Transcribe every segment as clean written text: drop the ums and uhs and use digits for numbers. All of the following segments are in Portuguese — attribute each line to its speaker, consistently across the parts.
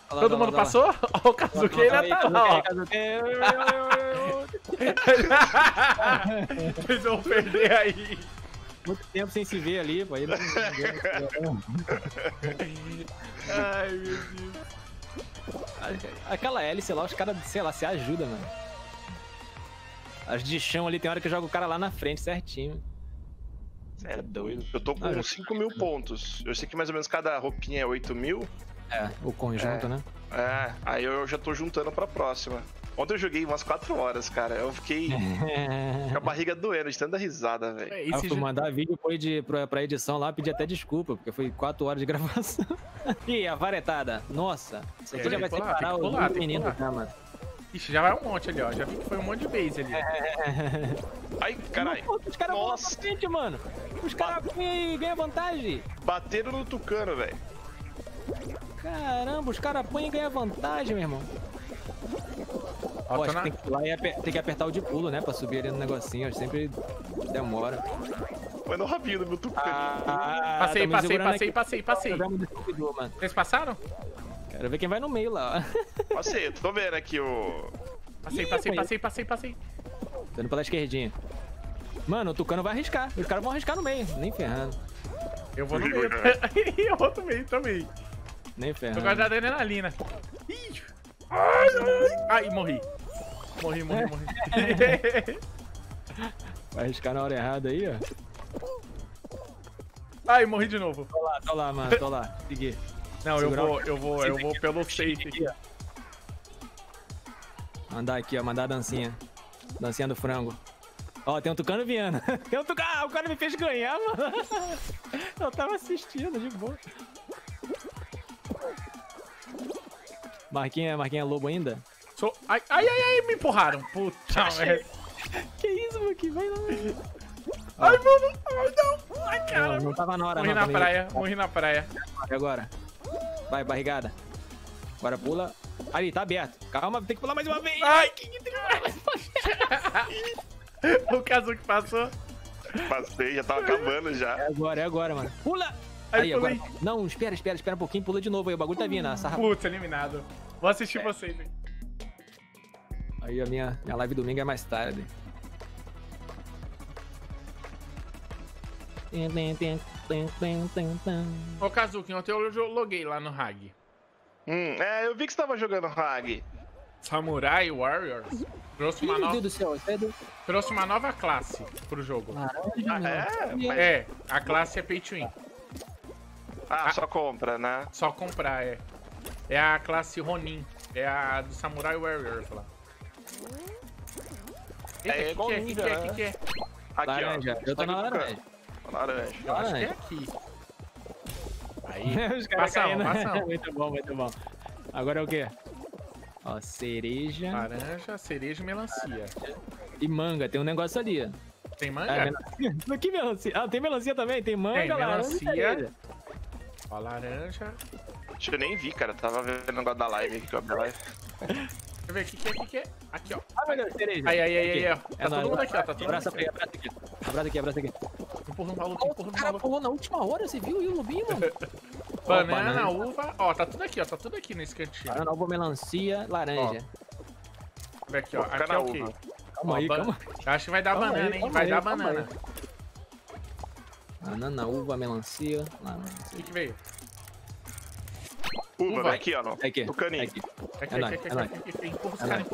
Speaker 1: Todo mundo passou? Ó, o Kazuki ainda tá lá, ó. Eles vão perder aí.
Speaker 2: Muito tempo sem se ver ali, pô. Aí não...
Speaker 1: Ai, meu Deus.
Speaker 2: Aquela hélice lá, os caras, sei lá, se ajudam, mano. As de chão ali, tem hora que joga o cara lá na frente, certinho.
Speaker 3: Cê é doido. Eu tô com uns 5.000 pontos. Eu sei que mais ou menos cada roupinha é 8.000.
Speaker 2: É, o conjunto, né?
Speaker 3: É, aí eu já tô juntando pra próxima. Ontem eu joguei umas 4 horas, cara. Eu fiquei com a barriga doendo de tanta risada, velho.
Speaker 2: Aí eu fui mandar vídeo pra edição lá, pedir até desculpa, porque foi 4 horas de gravação. Ih, a varetada. Nossa, isso aqui já vai separar o menino, tá, mano?
Speaker 1: Ixi, já vai um monte ali, ó. Já vi que foi um monte de base ali.
Speaker 3: Ai, caralho.
Speaker 2: Os caras vão lá pra frente, mano. Os caras ganham vantagem.
Speaker 3: Bateram no tucano, velho.
Speaker 2: Caramba, os caras apanham e ganham vantagem, meu irmão. Ó, acho que tem que ir lá e tem que apertar o de pulo, né? Pra subir ali no negocinho. Sempre demora.
Speaker 3: Foi no rabinho do meu tucano.
Speaker 1: Passei. Vocês passaram?
Speaker 2: Quero ver quem vai no meio lá.
Speaker 3: Passei, eu tô vendo aqui o...
Speaker 1: Passei.
Speaker 2: Tô indo pela esquerdinha. Mano, o tucano vai arriscar. Os caras vão arriscar no meio. Nem ferrando.
Speaker 1: Eu vou no meio. Eu vou no meio também.
Speaker 2: Nem ferrando.
Speaker 1: Tô guardando a adrenalina. Ih! Ai, morri. Morri.
Speaker 2: Vai arriscar na hora errada aí, ó.
Speaker 1: Ai, morri de novo.
Speaker 2: Tô lá, mano. Tô lá. Segui.
Speaker 1: Não, eu vou pelo safe aqui.
Speaker 2: Mandar aqui, ó. Mandar a dancinha. Dancinha do frango. Ó, tem um tucano vindo. Tem um tucano. Ah, o cara me fez ganhar, mano. Eu tava assistindo, de boa. Marquinha lobo ainda?
Speaker 1: Ai, me empurraram. Puta merda.
Speaker 2: Que isso, Marquinhos? Vai lá.
Speaker 1: Ai, mano. Ai, não. Ai, cara.
Speaker 2: Não tava na hora,
Speaker 1: Morri na praia.
Speaker 2: E agora? Vai, barrigada. Agora pula. Ali, tá aberto. Calma, tem que pular mais uma vez.
Speaker 1: Ai, que O Kazuki passou.
Speaker 3: Passei, já tava acabando já.
Speaker 2: É agora, mano. Pula! Aí, agora. Não, espera um pouquinho, pula de novo aí. O bagulho tá vindo.
Speaker 1: Putz, eliminado. Vou assistir vocês, hein.
Speaker 2: Aí a minha live domingo é mais tarde.
Speaker 1: Ô, Kazuki, ontem eu loguei lá no Hag.
Speaker 3: Eu vi que você tava jogando Hag.
Speaker 1: Samurai Warriors trouxe uma nova... Trouxe uma nova classe pro jogo. A classe é Pay to Win.
Speaker 3: Só compra, né?
Speaker 1: Só comprar, é. É a classe Ronin. É a do Samurai Warriors lá. Eita, que é?
Speaker 3: Aqui,
Speaker 2: laranja.
Speaker 3: ó.
Speaker 2: Eu tô na laranja.
Speaker 3: Laranja.
Speaker 1: Eu acho que é aqui. Aí,
Speaker 2: passa um.
Speaker 1: Muito
Speaker 2: bom. Agora é o quê? Ó, cereja.
Speaker 1: Laranja, cereja e melancia.
Speaker 2: E manga, tem um negócio ali.
Speaker 1: Tem manga?
Speaker 2: Que melancia? Ah, tem melancia também? Tem manga,
Speaker 1: tem melancia.
Speaker 2: Laranja.
Speaker 1: Ó, laranja.
Speaker 3: Acho que eu nem vi, cara. Tava vendo o negócio da live aqui, que eu abri a live.
Speaker 1: Deixa eu ver, o que é? Aqui, ó.
Speaker 2: Ah, meu Deus, cereja.
Speaker 1: Aí, ó. Tá todo mundo aqui, ó. Tá todo mundo
Speaker 2: aqui. Abraça aqui.
Speaker 1: Empurra o maluco,
Speaker 2: Cara, pulou na última hora, você viu? E o lobinho, mano?
Speaker 1: Banana, uva. Ó, tá tudo aqui, ó. Tá tudo aqui nesse cantinho.
Speaker 2: Banana, uva, melancia, laranja.
Speaker 1: Ó. Aqui, ó. Aqui é o quê?
Speaker 2: Calma aí.
Speaker 1: Acho que vai dar banana, hein? Vai dar banana.
Speaker 2: Banana, uva, melancia, laranja.
Speaker 1: O que veio?
Speaker 3: Uva, aqui, ó.
Speaker 2: Aqui.
Speaker 3: No caninho.
Speaker 1: Aqui. Empurra os caras.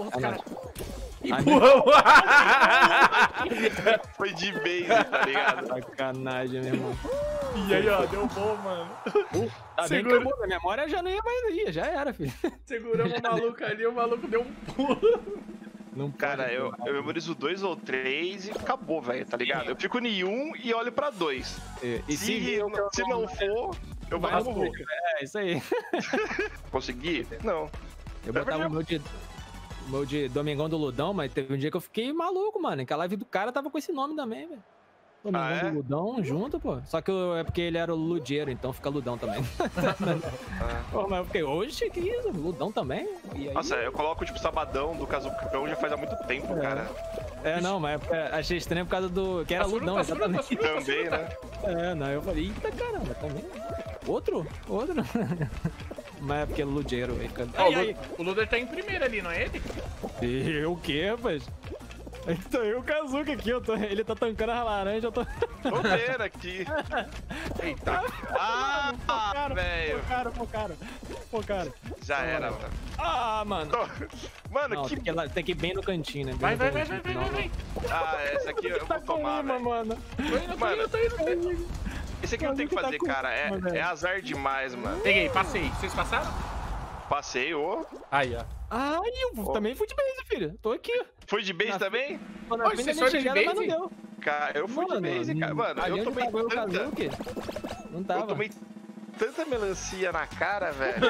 Speaker 3: Foi de base, tá ligado?
Speaker 2: Sacanagem, meu irmão.
Speaker 1: E aí, ó, deu bom, mano.
Speaker 2: Tá bem que a memória já não ia mais ir, já era, filho.
Speaker 1: Seguramos o maluco ali, o maluco deu um pulo.
Speaker 3: Não, cara, eu memorizo 2 ou 3 e acabou, velho, tá ligado? Eu fico em 1 e olho pra 2.
Speaker 2: E se
Speaker 3: não for, eu vou no Hulk.
Speaker 2: É, isso aí.
Speaker 3: Consegui? Não.
Speaker 2: Eu botava o meu de Domingão do Ludão, mas teve um dia que eu fiquei maluco, mano. Que a live do cara tava com esse nome também, velho. Domingão do Ludão junto, pô. Só que é porque ele era o Ludeiro, então fica Ludão também. Pô, mas eu fiquei, oxe, que isso? Ludão também? E aí...
Speaker 3: Nossa, eu coloco tipo Sabadão do Kazucão já faz há muito tempo, cara.
Speaker 2: Não, mas achei estranho por causa do... Que era Ludão, exatamente.
Speaker 3: Também, né?
Speaker 2: Não, eu falei, eita caramba, também. Outro? Mas é porque é Ludeiro.
Speaker 1: O Luder tá em primeiro ali, não é ele?
Speaker 2: E o quê, rapaz? Então eu o Kazuki aqui, ele tá tancando as laranjas, eu tô...
Speaker 3: Tô vendo aqui.
Speaker 1: Eita.
Speaker 3: Velho.
Speaker 2: Pô, cara.
Speaker 3: Já era, mano.
Speaker 2: Ah, mano.
Speaker 3: Mano,
Speaker 2: Não,
Speaker 3: que...
Speaker 2: tem que ir bem no cantinho, né?
Speaker 1: Vai.
Speaker 3: essa aqui eu vou tomar, velho.
Speaker 2: Mano.
Speaker 1: Tô indo.
Speaker 3: Esse aqui não tem o que fazer, cara. É azar demais, mano.
Speaker 1: Peguei, passei. Vocês passaram?
Speaker 3: Passei, ô.
Speaker 1: Aí, ó.
Speaker 2: Ai, eu também fui de base, filho. Tô aqui.
Speaker 3: Foi de base também?
Speaker 1: Hoje vocês foram de base?
Speaker 2: Mas não deu.
Speaker 3: Cara, eu fui de base, cara. Mano, eu tomei tanta...
Speaker 2: Não tava.
Speaker 3: Eu tomei tanta melancia na cara, velho.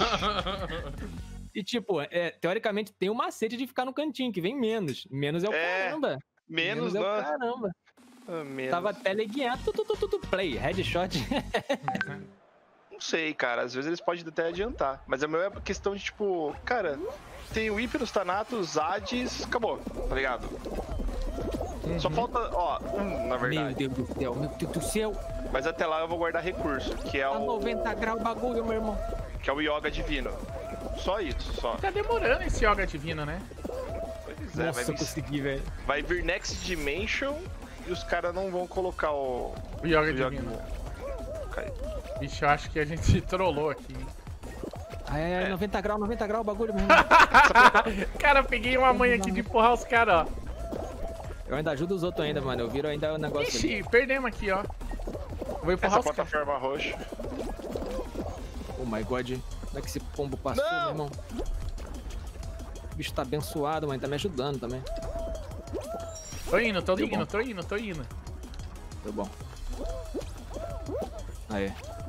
Speaker 2: E tipo, teoricamente tem um macete de ficar no cantinho, que vem menos. Menos é o caramba.
Speaker 3: Menos
Speaker 2: é o
Speaker 3: não.
Speaker 2: caramba.
Speaker 3: Menos.
Speaker 2: Tava teleguiando, play, headshot.
Speaker 3: Não sei, cara. Às vezes eles podem até adiantar. Mas a minha questão de, tipo... Cara, tem o Hyperos, Thanatos, Hades... Acabou, tá ligado? Só falta, ó, na verdade.
Speaker 2: Meu Deus do céu.
Speaker 3: Mas até lá eu vou guardar recurso, que é
Speaker 2: Tá
Speaker 3: o...
Speaker 2: 90 graus o bagulho, meu irmão.
Speaker 3: Que é o Yoga Divino. Só isso, só.
Speaker 1: Tá demorando esse Yoga Divino, né?
Speaker 3: Pois é,
Speaker 2: Nossa, eu consegui, velho.
Speaker 3: Vai vir Next Dimension e os caras não vão colocar o
Speaker 1: Yoga Divino. Vixe, eu acho que a gente trollou aqui.
Speaker 2: 90 graus o bagulho, meu irmão.
Speaker 1: Cara, peguei uma manha aqui de empurrar os caras, ó.
Speaker 2: Eu ainda ajudo os outros ainda, mano. Eu viro ainda o negócio.
Speaker 1: Ixi,
Speaker 2: ali.
Speaker 1: Perdemos aqui, ó. Eu vou empurrar
Speaker 3: essa
Speaker 1: os caras.
Speaker 3: plataforma roxa.
Speaker 2: Oh my god. Como é que esse pombo passou, meu irmão? O bicho tá abençoado, mas tá me ajudando também.
Speaker 1: Tô indo.
Speaker 2: Foi bom. Aí.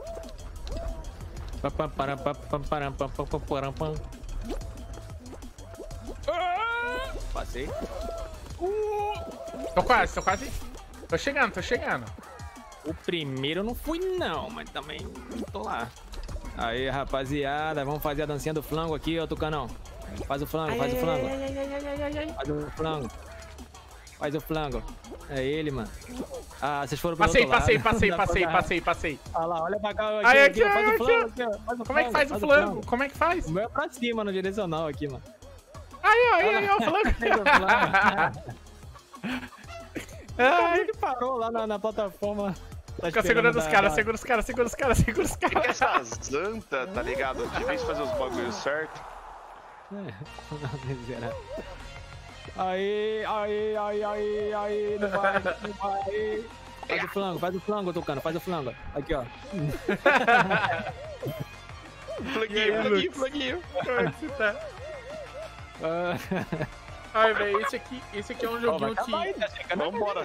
Speaker 2: Passei.
Speaker 1: Tô quase. Tô chegando.
Speaker 2: O primeiro eu não fui não, mas também tô lá. Aí, rapaziada, vamos fazer a dancinha do flango aqui, ó, Tucanão. Faz o flango. Faz o flango. É ele, mano. Ah, vocês foram pro outro lado.
Speaker 1: Passei.
Speaker 2: Olha lá, olha pra cá.
Speaker 1: Aqui,
Speaker 2: faz o flango aqui, ó.
Speaker 1: Como é que faz o flango? Como é que faz?
Speaker 2: O meu é pra cima, no direcional aqui, mano.
Speaker 1: Aí, o flango.
Speaker 2: Ai, ele parou lá na plataforma. Tá
Speaker 1: fica segurando os caras, segura os caras.
Speaker 3: Fica essa zanta, tá ligado? De vez fazer os bagulhos certo. Aí,
Speaker 2: não vai. Faz o flango, Tucano, faz o flango. Aqui, ó.
Speaker 3: Flanguinho.
Speaker 1: Como é que você tá? Ai, velho, esse aqui é um joguinho que...
Speaker 3: Vambora.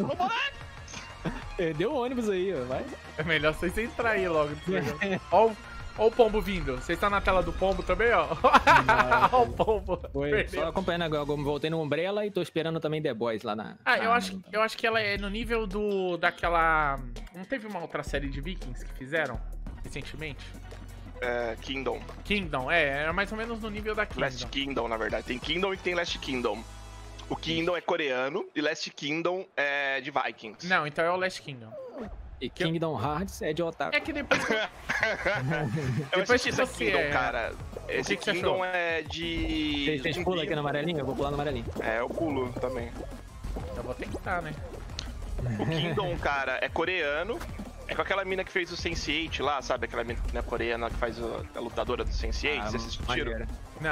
Speaker 2: Deu ônibus aí, ó, vai.
Speaker 1: É melhor vocês entrar aí logo. Ó o pombo vindo. Vocês estão na tela do pombo também, ó. Ó o pombo.
Speaker 2: Foi, só acompanhando agora. Voltei no Umbrella e tô esperando também The Boys lá na...
Speaker 1: eu acho que ela é no nível daquela... Não teve uma outra série de Vikings que fizeram recentemente?
Speaker 3: Kingdom.
Speaker 1: Era mais ou menos no nível da Kingdom.
Speaker 3: Last Kingdom, na verdade. Tem Kingdom e tem Last Kingdom. O Kingdom é coreano e Last Kingdom é de Vikings.
Speaker 1: Não, então é o Last Kingdom.
Speaker 2: E Kingdom Hearts é de otaku.
Speaker 1: É que depois...
Speaker 3: depois que Kingdom, cara. Esse
Speaker 1: que
Speaker 3: Kingdom é de...
Speaker 2: Vocês pulam aqui no amarelinho? Eu vou pular no amarelinho.
Speaker 3: Eu pulo também.
Speaker 1: Eu vou tentar, né?
Speaker 3: O Kingdom, cara, é coreano. É com aquela mina que fez o Sense8 lá, sabe? Aquela mina coreana que faz a lutadora do Sense8. Vocês assistiram?
Speaker 1: Não.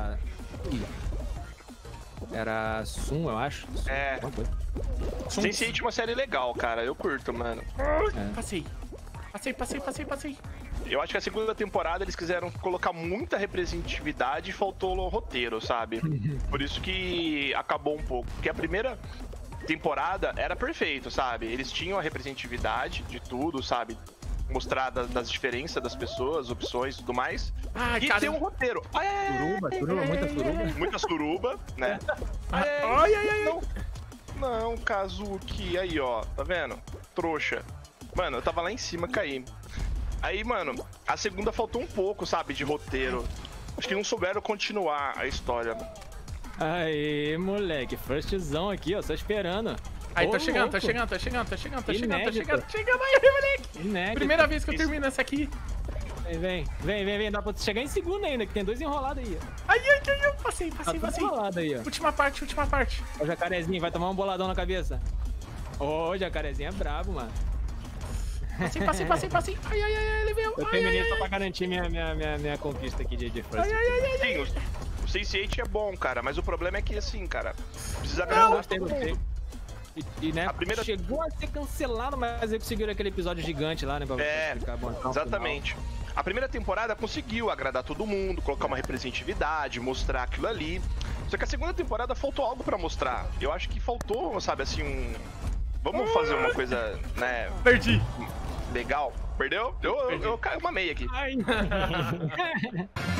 Speaker 2: Era Sun, eu acho.
Speaker 3: Sense8 é uma série legal, cara. Eu curto, mano.
Speaker 1: Passei.
Speaker 3: Eu acho que a segunda temporada eles quiseram colocar muita representatividade e faltou o roteiro, sabe? Por isso que acabou um pouco. Porque a primeira temporada era perfeito, sabe? Eles tinham a representatividade de tudo, sabe? Mostrar das diferenças das pessoas, opções e tudo mais. E cara, tem um roteiro. Muita suruba, né? Não, Kazuki. Aí, ó. Tá vendo? Trouxa. Mano, eu tava lá em cima, caí. Aí, mano, a segunda faltou um pouco, sabe? De roteiro. Acho que não souberam continuar a história.
Speaker 2: Aê, moleque. Firstzão aqui, ó. Só esperando.
Speaker 1: Aí, tô chegando aí, moleque.
Speaker 2: Inédito.
Speaker 1: Primeira vez que eu termino essa aqui.
Speaker 2: Vem. Dá pra chegar em segundo ainda, que tem 2 enrolados aí.
Speaker 1: Ai. Passei.
Speaker 2: Enrolado aí, ó.
Speaker 1: Última parte.
Speaker 2: O jacarezinho vai tomar um boladão na cabeça. Ô, jacarezinho é brabo, mano.
Speaker 1: Passei. Ai, ele veio.
Speaker 2: Eu terminei só pra garantir minha conquista aqui de first.
Speaker 3: Sim, o Sense8 é bom, cara, mas o problema é que, assim, cara, precisa
Speaker 2: Não,
Speaker 3: agradar
Speaker 2: gostei.
Speaker 3: todo mundo.
Speaker 2: E né,
Speaker 3: A primeira-
Speaker 2: chegou a ser cancelado, mas eles conseguiram aquele episódio gigante lá, né? Pra explicar bom, então,
Speaker 3: Exatamente. A primeira temporada conseguiu agradar todo mundo, colocar uma representatividade, mostrar aquilo ali. Só que a segunda temporada faltou algo pra mostrar. Eu acho que faltou, sabe, assim, vamos fazer uma coisa, né,
Speaker 1: Perdi.
Speaker 3: legal. Perdeu? Eu mamei aqui.
Speaker 2: Ai.